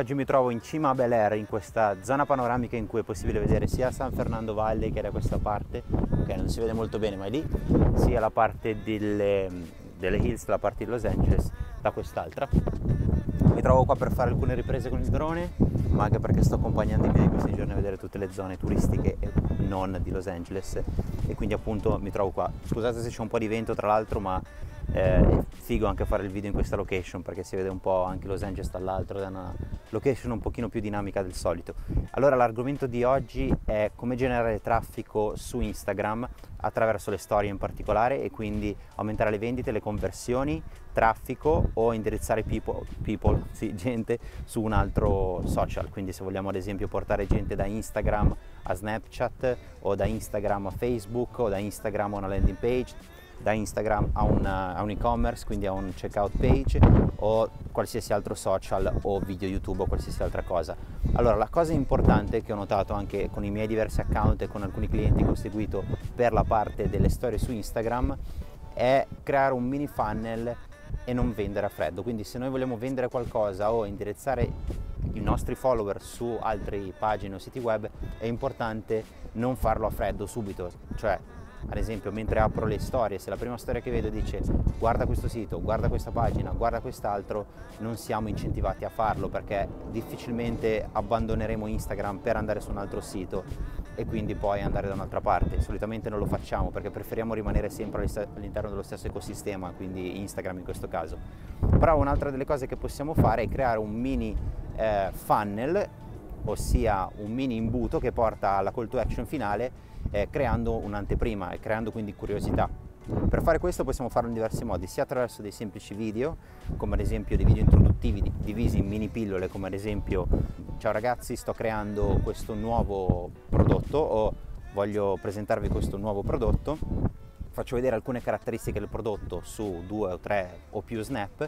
Oggi mi trovo in cima a Bel Air, in questa zona panoramica in cui è possibile vedere sia San Fernando Valley, che è da questa parte, ok, non si vede molto bene ma è lì, sia la parte delle hills, la parte di Los Angeles, da quest'altra. Mi trovo qua per fare alcune riprese con il drone, ma anche perché sto accompagnando i miei questi giorni a vedere tutte le zone turistiche e non di Los Angeles, e quindi appunto mi trovo qua. Scusate se c'è un po' di vento tra l'altro, ma è figo anche fare il video in questa location perché si vede un po' anche Los Angeles dall'altro, è una location un pochino più dinamica del solito. Allora, l'argomento di oggi è come generare traffico su Instagram attraverso le storie in particolare, e quindi aumentare le vendite, le conversioni, traffico, o indirizzare gente su un altro social. Quindi se vogliamo ad esempio portare gente da Instagram a Snapchat, o da Instagram a Facebook, o da Instagram a una landing page, da Instagram a un e-commerce, quindi a un checkout page, o qualsiasi altro social o video YouTube o qualsiasi altra cosa. Allora, la cosa importante che ho notato anche con i miei diversi account e con alcuni clienti che ho seguito per la parte delle storie su Instagram è creare un mini funnel e non vendere a freddo. Quindi se noi vogliamo vendere qualcosa o indirizzare i nostri follower su altre pagine o siti web, è importante non farlo a freddo subito. Cioè, ad esempio, mentre apro le storie, se la prima storia che vedo dice guarda questo sito, guarda questa pagina, guarda quest'altro, non siamo incentivati a farlo, perché difficilmente abbandoneremo Instagram per andare su un altro sito e quindi poi andare da un'altra parte. Solitamente non lo facciamo perché preferiamo rimanere sempre all'interno dello stesso ecosistema, quindi Instagram in questo caso. Però un'altra delle cose che possiamo fare è creare un mini funnel, ossia un mini imbuto che porta alla call to action finale, creando un'anteprima e creando quindi curiosità. Per fare questo possiamo farlo in diversi modi, sia attraverso dei semplici video, come ad esempio dei video introduttivi divisi in mini pillole, come ad esempio ciao ragazzi, sto creando questo nuovo prodotto, o voglio presentarvi questo nuovo prodotto, faccio vedere alcune caratteristiche del prodotto su 2 o 3 o più snap,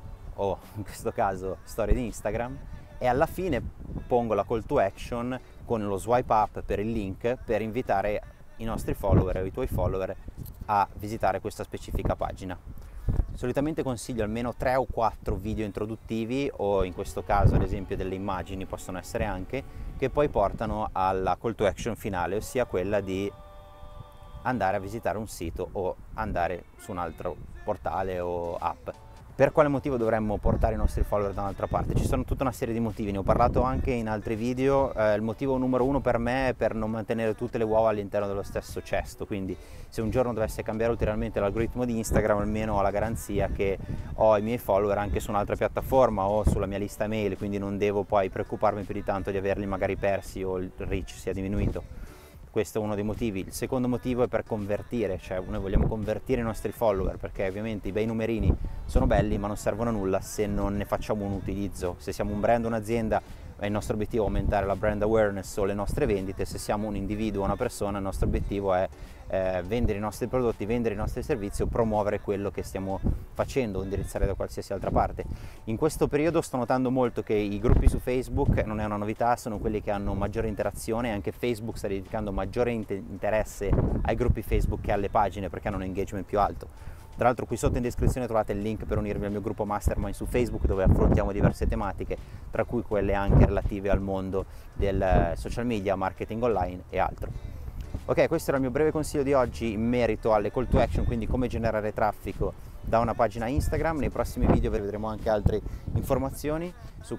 o in questo caso storie di Instagram, e alla fine pongo la call to action con lo swipe up per il link per invitare i nostri follower o i tuoi follower a visitare questa specifica pagina. Solitamente consiglio almeno 3 o 4 video introduttivi, o in questo caso ad esempio delle immagini possono essere anche, che poi portano alla call to action finale, ossia quella di andare a visitare un sito o andare su un altro portale o app. Per quale motivo dovremmo portare i nostri follower da un'altra parte? Ci sono tutta una serie di motivi, ne ho parlato anche in altri video. Il motivo numero uno per me è per non mantenere tutte le uova all'interno dello stesso cesto, quindi se un giorno dovesse cambiare ulteriormente l'algoritmo di Instagram, almeno ho la garanzia che ho i miei follower anche su un'altra piattaforma o sulla mia lista mail, quindi non devo poi preoccuparmi più di tanto di averli magari persi o il reach sia diminuito. Questo è uno dei motivi. Il secondo motivo è per convertire, cioè noi vogliamo convertire i nostri follower, perché ovviamente i bei numerini sono belli ma non servono a nulla se non ne facciamo un utilizzo. Se siamo un brand o un'azienda, è il nostro obiettivo aumentare la brand awareness o le nostre vendite. Se siamo un individuo o una persona, il nostro obiettivo è vendere i nostri prodotti, vendere i nostri servizi o promuovere quello che stiamo facendo o indirizzare da qualsiasi altra parte. In questo periodo sto notando molto che i gruppi su Facebook, non è una novità, sono quelli che hanno maggiore interazione, anche Facebook sta dedicando maggiore interesse ai gruppi Facebook che alle pagine, perché hanno un engagement più alto. Tra l'altro qui sotto in descrizione trovate il link per unirvi al mio gruppo Mastermind su Facebook, dove affrontiamo diverse tematiche, tra cui quelle anche relative al mondo del social media, marketing online e altro. Ok, questo era il mio breve consiglio di oggi in merito alle call to action, quindi come generare traffico da una pagina Instagram. Nei prossimi video vedremo anche altre informazioni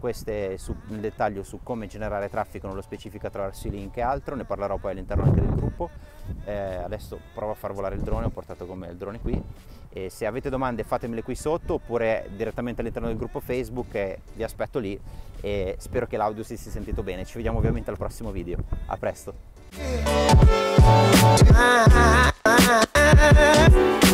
nel dettaglio su come generare traffico nello specifico attraverso i link e altro. Ne parlerò poi all'interno anche del gruppo. Adesso provo a far volare il drone, ho portato con me il drone qui, e se avete domande fatemele qui sotto oppure direttamente all'interno del gruppo Facebook, e vi aspetto lì, e spero che l'audio si sia sentito bene. Ci vediamo ovviamente al prossimo video. A presto.